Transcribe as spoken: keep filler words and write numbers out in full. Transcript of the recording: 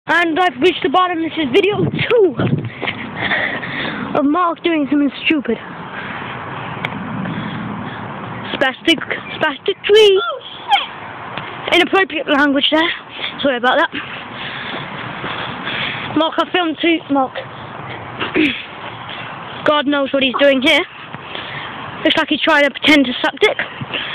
And I've reached the bottom. This is video two of Mark doing something stupid. Spastic, spastic tree. Oh shit! Inappropriate language there. Sorry about that. Mark, I filmed too. Mark. God knows what he's doing here. Looks like he's trying to pretend to suck dick.